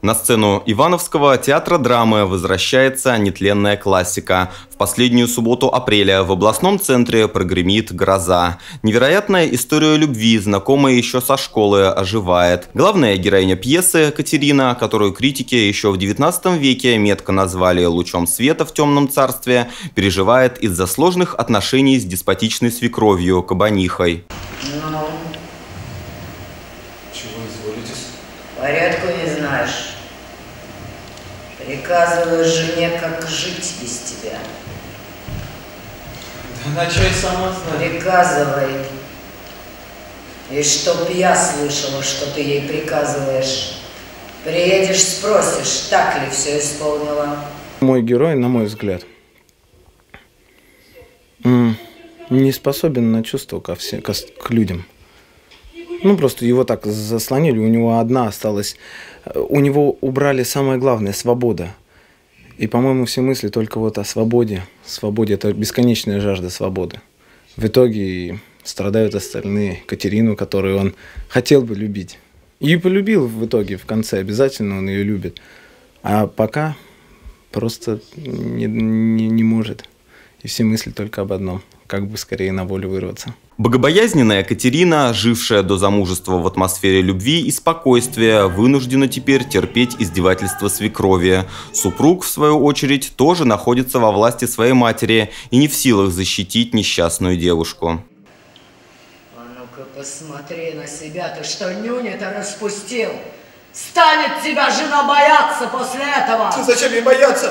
На сцену Ивановского театра драмы возвращается нетленная классика. В последнюю субботу апреля в областном центре прогремит «Гроза». Невероятная история любви, знакомая еще со школы, оживает. Главная героиня пьесы Катерина, которую критики еще в XIX веке метко назвали «лучом света в темном царстве», переживает из-за сложных отношений с деспотичной свекровью Кабанихой. Ну? Чего изволитесь? Порядку не знаешь. Приказываю жене, как жить без тебя. Да на чай сама знаю. Приказывай. И чтоб я слышала, что ты ей приказываешь. Приедешь, спросишь, так ли все исполнила. Мой герой, на мой взгляд, не способен на чувства к людям. Ну, просто его так заслонили, у него одна осталась. У него убрали самое главное – свобода. И, по-моему, все мысли только вот о свободе. Свободе – это бесконечная жажда свободы. В итоге страдают остальные. Катерину, которую он хотел бы любить. И полюбил в итоге, в конце. Обязательно он ее любит. А пока просто не может. И все мысли только об одном – как бы скорее на волю вырваться. Богобоязненная Катерина, жившая до замужества в атмосфере любви и спокойствия, вынуждена теперь терпеть издевательства свекрови. Супруг, в свою очередь, тоже находится во власти своей матери и не в силах защитить несчастную девушку. А ну-ка посмотри на себя, ты что, нюни-то распустил? Станет тебя жена бояться после этого! Зачем ей бояться?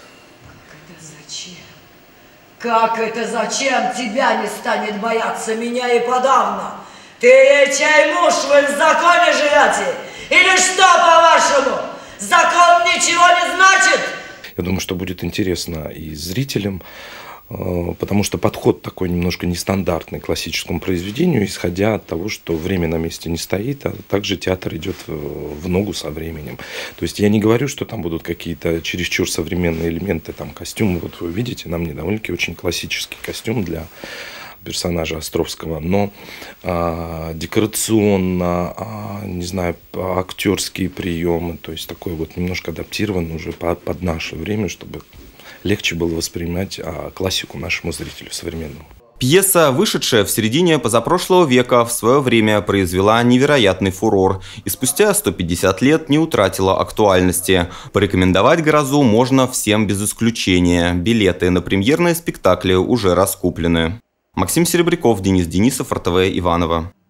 Как это зачем? Тебя не станет бояться, меня и подавно. Ты ей чай муж, вы в законе живете? Или что, по-вашему? Закон ничего не значит? Я думаю, что будет интересно и зрителям, потому что подход такой немножко нестандартный к классическому произведению, исходя от того, что время на месте не стоит, а также театр идет в ногу со временем. То есть я не говорю, что там будут какие-то чересчур современные элементы, там костюмы, вот вы видите, на мне довольно-таки очень классический костюм для персонажа Островского, но декорационно, не знаю, актерские приемы, то есть такой вот немножко адаптирован уже под наше время, чтобы легче было воспринимать классику нашему зрителю современному. Пьеса, вышедшая в середине позапрошлого века, в свое время произвела невероятный фурор и спустя 150 лет не утратила актуальности. Порекомендовать «Грозу» можно всем без исключения. Билеты на премьерные спектакли уже раскуплены. Максим Серебряков, Денис Денисов, РТВ Иваново.